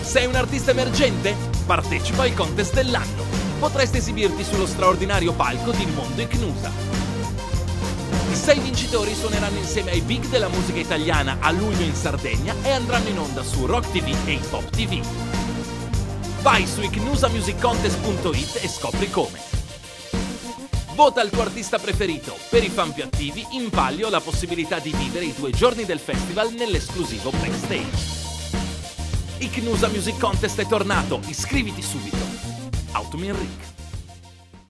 Sei un artista emergente? Partecipa ai contest dell'anno. Potresti esibirti sullo straordinario palco di Mondo Icnusa. I 6 vincitori suoneranno insieme ai big della musica italiana a luglio in Sardegna e andranno in onda su Rock TV e Hip Hop TV. Vai su icnusamusiccontest.it e scopri come. Vota il tuo artista preferito. Per i fan più attivi, in palio la possibilità di vivere i 2 giorni del festival nell'esclusivo backstage. Icnusa Music Contest è tornato, iscriviti subito. Autumn in Rick.